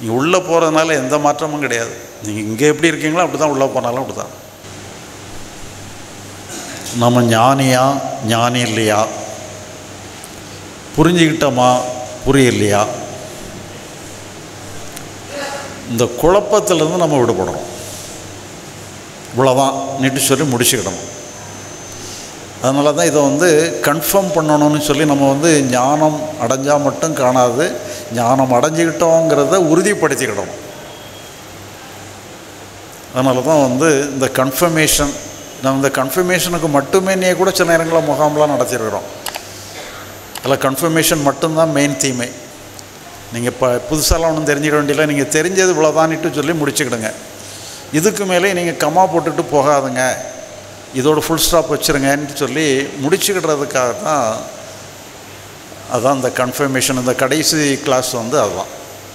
நீங்கள் உள்ளே போகிறதுனால எந்த மாற்றமும் கிடையாது. நீங்கள் இங்கே எப்படி இருக்கீங்களோ அப்படி தான் உள்ளே போனாலும் அப்படி தான். நம்ம ஞானியா ஞானி இல்லையா, புரிஞ்சுக்கிட்டோமா புரியலையா, இந்த குழப்பத்திலேருந்து நம்ம விடுபடணும். இவ்வளோதான் நீட்டு சொல்லி முடிச்சுக்கிடணும். அதனால தான் இதை கன்ஃபார்ம் பண்ணணும்னு சொல்லி நம்ம ஞானம் அடைஞ்சால் மட்டும் காணாது, ஞானம் அடைஞ்சிக்கிட்டோங்கிறத உறுதிப்படுத்திக்கிடணும். அதனால தான் இந்த கன்ஃபர்மேஷன், நம்ம இந்த கன்ஃபர்மேஷனுக்கு மட்டுமே நீ கூட சில நேரங்களில் முகாம்லாம் நடத்திருக்கிறோம். அதில் கன்ஃபர்மேஷன் மட்டும்தான் மெயின் தீமை. நீங்கள் இப்போ புதுசாலாம் ஒன்றும் தெரிஞ்சுக்க வேண்டியதில்லை, நீங்கள் தெரிஞ்சது இவ்வளோதான்ட்டு சொல்லி முடிச்சுக்கிடுங்க. இதுக்கு மேலே நீங்கள் கம்மா போட்டுட்டு போகாதுங்க, இதோட ஃபுல் ஸ்டாப் வச்சுருங்கன்னு சொல்லி முடிச்சுக்கிடுறதுக்காக தான் அதுதான் இந்த கன்ஃபர்மேஷன். இந்த கடைசி கிளாஸ் அதுதான்.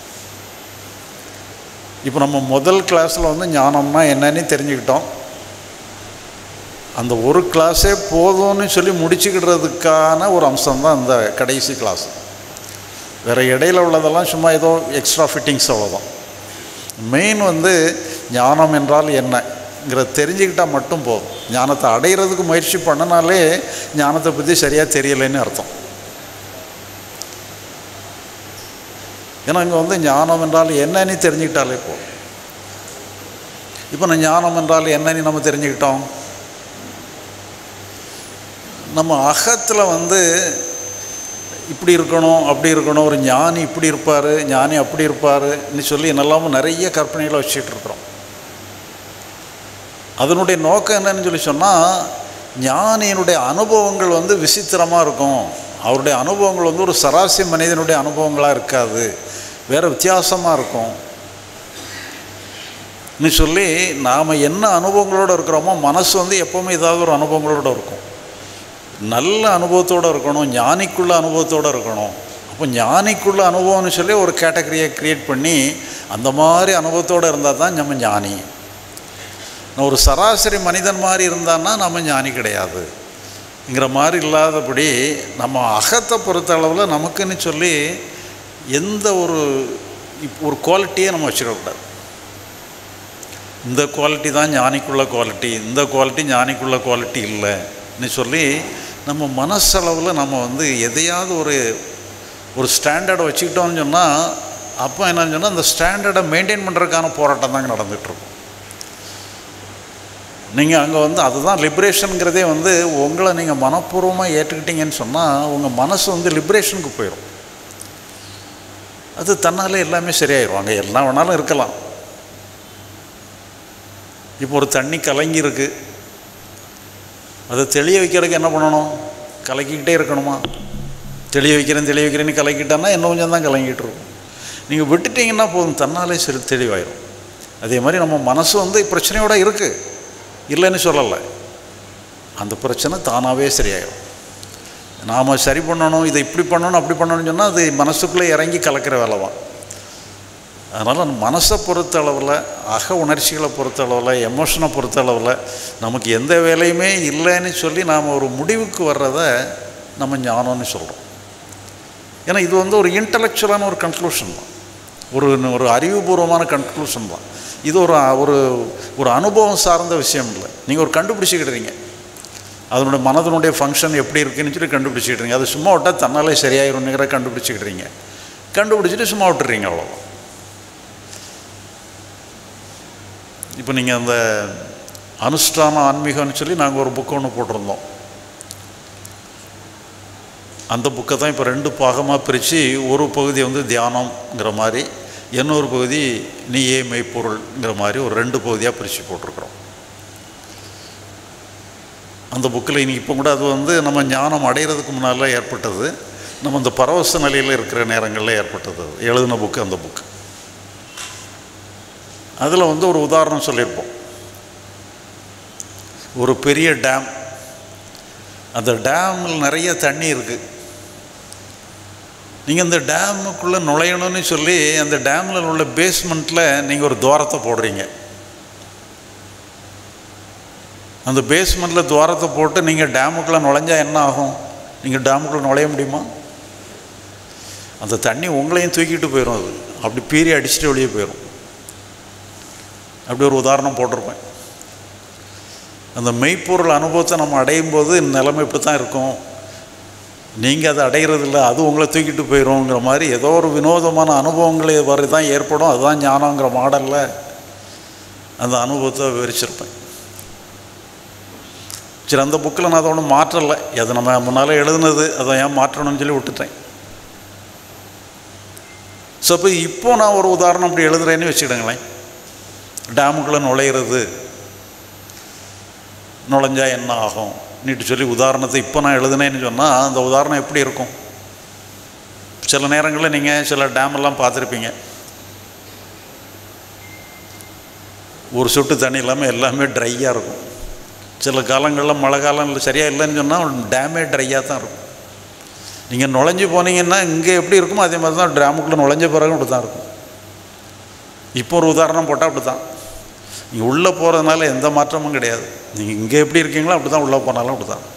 இப்போ நம்ம முதல் கிளாஸில் ஞானம்னா என்னன்னு தெரிஞ்சுக்கிட்டோம். அந்த ஒரு கிளாஸே போதும்னு சொல்லி முடிச்சுக்கிடுறதுக்கான ஒரு அம்சம்தான் இந்த கடைசி கிளாஸ். வேறு இடையில் உள்ளதெல்லாம் சும்மா ஏதோ எக்ஸ்ட்ரா ஃபிட்டிங்ஸ் அவ்வளோதான். மெயின் ஞானம் என்றால் என்னங்கிறத தெரிஞ்சுக்கிட்டால் மட்டும் போதும். ஞானத்தை அடைகிறதுக்கு முயற்சி பண்ணினாலே ஞானத்தை பற்றி சரியாக தெரியலைன்னு அர்த்தம். ஏன்னா இங்கே ஞானம் என்றால் என்னன்னு தெரிஞ்சுக்கிட்டாலே போதும். இப்போ நான் ஞானம் என்றால் என்னன்னு நம்ம தெரிஞ்சுக்கிட்டோம். நம்ம அகத்தில் இப்படி இருக்கணும் அப்படி இருக்கணும், ஒரு ஞானி இப்படி இருப்பார், ஞானி அப்படி இருப்பார்னு சொல்லி என்னெல்லாமும் நிறைய கற்பனைகளை வச்சுக்கிட்டு இருக்கிறோம். அதனுடைய நோக்கம் என்னன்னு சொல்லி சொன்னால், ஞானியினுடைய அனுபவங்கள் விசித்திரமாக இருக்கும். அவருடைய அனுபவங்கள் ஒரு சராசரி மனிதனுடைய அனுபவங்களாக இருக்காது, வேறு வித்தியாசமாக இருக்கும் ன்னு சொல்லி நாம் என்ன அனுபவங்களோடு இருக்கிறோமோ மனசு எப்போவுமே ஏதாவது ஒரு அனுபவங்களோடு இருக்கும். நல்ல அனுபவத்தோடு இருக்கணும், ஞானிக்குள்ள அனுபவத்தோடு இருக்கணும். அப்போ ஞானிக்குள்ள அனுபவம்னு சொல்லி ஒரு கேட்டகரியை க்ரியேட் பண்ணி அந்த மாதிரி அனுபவத்தோடு இருந்தால் தான் நம்ம ஞானி. ஒரு சராசரி மனிதன் மாதிரி இருந்தான்னா நம்ம ஞானி கிடையாதுங்கிற மாதிரி இல்லாதபடி நம்ம அகத்தை பொறுத்த அளவில் நமக்குன்னு சொல்லி எந்த ஒரு குவாலிட்டியை நம்ம வச்சுக்கக்கூடாது. இந்த குவாலிட்டி தான் ஞானிக்குள்ள குவாலிட்டி, இந்த குவாலிட்டி ஞானிக்குள்ள குவாலிட்டி இல்லைன்னு சொல்லி நம்ம மனசளவில் நம்ம எதையாவது ஒரு ஸ்டாண்டர்டை வச்சுக்கிட்டோம்னு சொன்னால், அப்போ என்னன்னு சொன்னால் அந்த ஸ்டாண்டர்டை மெயின்டைன் பண்ணுறதுக்கான போராட்டம் தாங்க நடந்துகிட்ருக்கும். நீங்கள் அங்கே அதுதான் லிபரேஷனுங்கிறதே உங்களை நீங்கள் மனப்பூர்வமாக ஏற்றுக்கிட்டீங்கன்னு சொன்னால் உங்கள் மனசு லிபரேஷனுக்கு போயிடும். அது தன்னாலே எல்லாமே சரியாயிடும். அங்கே எல்லாம் வேணாலும் இருக்கலாம். இப்போ ஒரு தண்ணி கலங்கி இருக்குது, அதை தெளிய வைக்கிறதுக்கு என்ன பண்ணணும்? கலக்கிக்கிட்டே இருக்கணுமா? தெளிய வைக்கிறேன்னு கலக்கிட்டான்னா இன்னும் கொஞ்சம் தான் கலங்கிட்டு இருக்கும். நீங்கள் விட்டுட்டிங்கன்னா போதும், தன்னாலே சரி தெளிவாயிடும். அதே மாதிரி நம்ம மனசு பிரச்சனையோடு இருக்குது, இல்லைன்னு சொல்லலை. அந்த பிரச்சனை தானாகவே சரியாயிடும். நாம் சரி பண்ணணும், இதை இப்படி பண்ணணும் அப்படி பண்ணணும்னு சொன்னால் அது மனசுக்குள்ளே இறங்கி கலக்கிற வேலை தான். அதனால் மனசை பொறுத்த அளவில், அக உணர்ச்சிகளை பொறுத்த அளவில், எமோஷனை பொறுத்த அளவில் நமக்கு எந்த வேலையுமே இல்லைன்னு சொல்லி நாம் ஒரு முடிவுக்கு வர்றத நம்ம ஞானம்னு சொல்கிறோம். ஏன்னா இது ஒரு இன்டலெக்சுவலான ஒரு கன்க்ளூஷன் தான், ஒரு அறிவுபூர்வமான கன்க்ளூஷன் தான். இது ஒரு அனுபவம் சார்ந்த விஷயம் இல்லை. நீங்கள் ஒரு கண்டுபிடிச்சிக்கிடுறீங்க, அதனுடைய மனதனுடைய ஃபங்க்ஷன் எப்படி இருக்குன்னு சொல்லி கண்டுபிடிச்சிக்கிட்றீங்க. அது சும்மா விட்டால் தன்னாலே சரியாயிருங்கிற கண்டுபிடிச்சிக்கிட்றீங்க. கண்டுபிடிச்சிட்டு சும்மா விட்டுறீங்க, அவ்வளோதான். இப்போ நீங்கள் அந்த அனுஷ்டான ஆன்மீகம்னு சொல்லி நாங்கள் ஒரு புக்கு ஒன்று போட்டிருந்தோம். அந்த புக்கை தான் இப்போ 2 பாகமாக பிரித்து, ஒரு பகுதி தியானம்ங்கிற மாதிரி, இன்னொரு பகுதி நீயே மெய்ப்பொருள்ங்கிற மாதிரி ஒரு 2 பகுதியாக பிரித்து போட்டிருக்கிறோம். அந்த புக்கில் இன்றைக்கி இப்போ கூட அது நம்ம ஞானம் அடைகிறதுக்கு முன்னால் ஏற்பட்டது, நம்ம அந்த பரவச நிலையில் இருக்கிற நேரங்களில் ஏற்பட்டது. எழுதின புக்கு அந்த புக்கு. அதில் ஒரு உதாரணம் சொல்லியிருப்போம். ஒரு பெரிய டேம், அந்த டேமில் நிறைய தண்ணி இருக்குது. நீங்கள் அந்த டேமுக்குள்ளே நுழையணும்னு சொல்லி அந்த டேமில் உள்ள பேஸ்மெண்ட்டில் நீங்கள் ஒரு துவாரத்தை போடுறீங்க. அந்த பேஸ்மெண்ட்டில் துவாரத்தை போட்டு நீங்கள் டேமுக்குள்ளே நுழைஞ்சால் என்ன ஆகும்? நீங்கள் டேமுக்குள்ளே நுழைய முடியுமா? அந்த தண்ணி உங்களையும் தூக்கிட்டு போயிடும். அப்படி பீறி அடிச்சுட்டு வெளியே போயிடும். அப்படி ஒரு உதாரணம் போட்டிருப்பேன். அந்த மெய்ப்பொருள் அனுபவத்தை நம்ம அடையும் போது நிலைமை இப்படி தான் இருக்கும், நீங்கள் அதை அடைகிறதில்ல, அது உங்களை தூக்கிட்டு போயிடும்ங்கிற மாதிரி ஏதோ ஒரு வினோதமான அனுபவங்களே வரை தான் ஏற்படும். அதுதான் ஞானங்கிற மாடலில் அந்த அனுபவத்தை விவரிச்சிருப்பேன். சரி, அந்த புக்கில் நான் அதை ஒன்றும் மாற்றலை, அது நம்ம முன்னால் எழுதுனது, அதை ஏன் மாற்றணும்னு சொல்லி விட்டுட்டேன். ஸோ இப்போ நான் ஒரு உதாரணம் அப்படி எழுதுறேன்னு வச்சுக்கிடுங்களேன். டேமுக்குள்ளே நுழையிறது, நுழைஞ்சா என்ன ஆகும் நீட்டு சொல்லி உதாரணத்தை இப்போ நான் எழுதுனேன்னு சொன்னால் அந்த உதாரணம் எப்படி இருக்கும்? சில நேரங்களில் நீங்கள் சில டேமெல்லாம் பார்த்துருப்பீங்க, ஒரு சொட்டு தண்ணி இல்லாமல் எல்லாமே ட்ரையாக இருக்கும். சில காலங்களில் மழை காலம் சரியாக இல்லைன்னு சொன்னால் டேமே ட்ரையாக தான் இருக்கும். நீங்கள் நுழைஞ்சு போனீங்கன்னா இங்கே எப்படி இருக்குமோ அதே மாதிரி தான் டேமுக்குள்ளே நுழைஞ்ச பிறகு அப்படி தான் இருக்கும். இப்போ ஒரு உதாரணம் போட்டால் அப்படி தான். நீங்கள் உள்ளே போகிறதுனால எந்த மாற்றமும் கிடையாது. நீங்கள் இங்கே எப்படி இருக்கீங்களோ அப்படி தான் உள்ளே போனாலும் அப்படி தான்.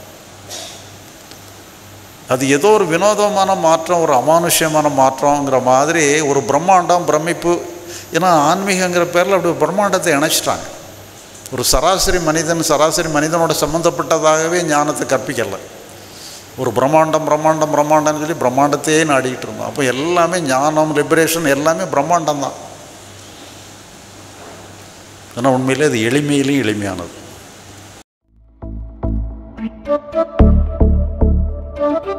அது ஏதோ ஒரு வினோதமான மாற்றம், ஒரு அமானுஷ்யமான மாற்றங்கிற மாதிரி ஒரு பிரம்மாண்டம், பிரமிப்பு. ஏன்னா ஆன்மீகங்கிற பேரில் அப்படி ஒரு பிரம்மாண்டத்தை இணைச்சிட்டாங்க. ஒரு சராசரி மனிதனோட சம்மந்தப்பட்டதாகவே ஞானத்தை கற்பிக்கலை. ஒரு பிரம்மாண்டம் பிரம்மாண்டம் பிரம்மாண்டம்னு சொல்லி பிரம்மாண்டத்தையே நாடிக்கிட்டு இருந்தோம். அப்போ எல்லாமே ஞானம், லிபரேஷன் எல்லாமே பிரம்மாண்டம் தான். ஆனால் உண்மையிலே அது எளிமையிலேயும் எளிமையானது.